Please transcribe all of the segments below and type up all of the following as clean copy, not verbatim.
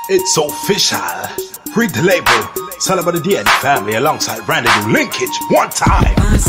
It's official. Read the label. Salamba the DN family alongside Randy do linkage one time.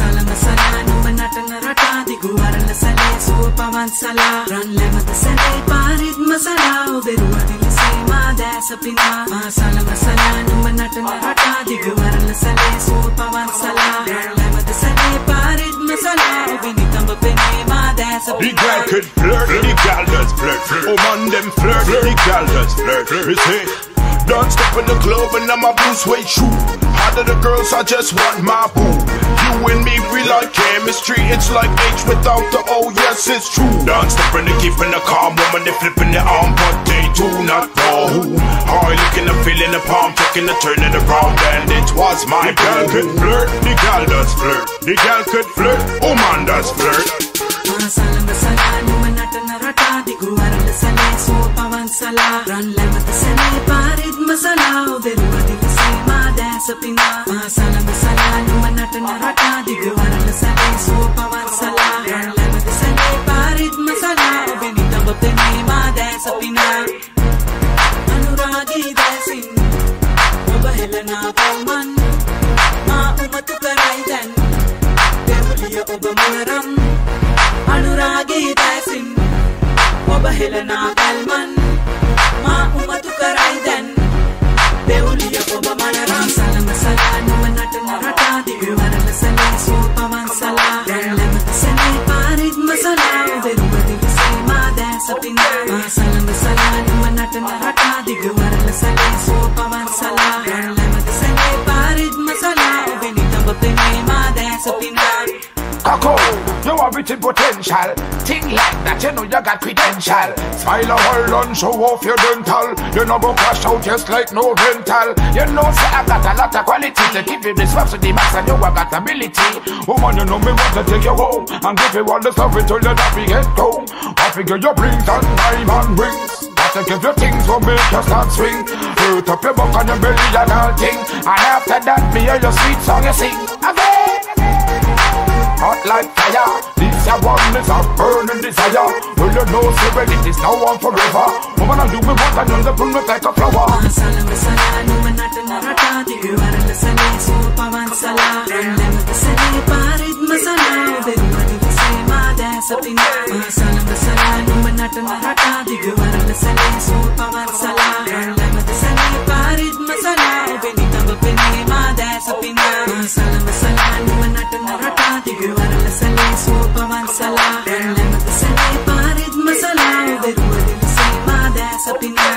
The girl could flirt, the girl does flirt. Oh man, them flirt, the girl does flirt. Me say, don't step in the club and I'm a blue suede shoe. All of the girls, I just want my boo. You and me, we like chemistry. It's like H without the O, yes it's true. Don't step in the keeping the calm woman, they flipping the arm, but they do not know who. High looking, I'm feeling the palm, checking the turn it around, and it was my the girl could flirt, the girl does flirt. The girl could flirt, oh man does flirt. Helena Galman, Ma Umatu Karaidan, Deulia Obamanaram, Salama Sala, no Manatanarata, the Guarana Sala, Superman Sala, Lemon Sani, Parid Masala, the Rubadi Sima, dance up in Salama Sala, no Manatanarata, the Guarana Sala, Superman Sala, Lemon Sani, Parid Masala, Benita Bapinima, dance up in Coco, you have written potential. Think like that, you know you got credential. Smile a while and show off your dental. You know go crash out just like no rental. You know say I got a lot of quality to give you this swap to the max and you have got ability. Woman, you know me want to take you home and give you all the stuff until you're happy get home. I figure your rings and diamond rings. Gotta give you things will make you start swing. Hurt up your buck on your belly and all thing. And after that, me hear your sweet song you sing. Hot like fire, this your one is a burning desire. Well you know say it is now on forever. Woman I do me what and you'll pull me like a flower. Salama Sala, no Manatanarata, the Guarana Sala, Superman Sala, Lemon Sani, Parid Masala, the Rubadi Sima, dance up in Salama Sala, no Manatanarata, the Guarana Sala, Superman Sala, Lemon Sani, Parid Masala, Benita Bapinima, dance up in Salama Sala, no Manatanarata, the Guarana Sala, Superman Sala, Lemon Sani, Parid Masala, the Rubadi Sima, dance up in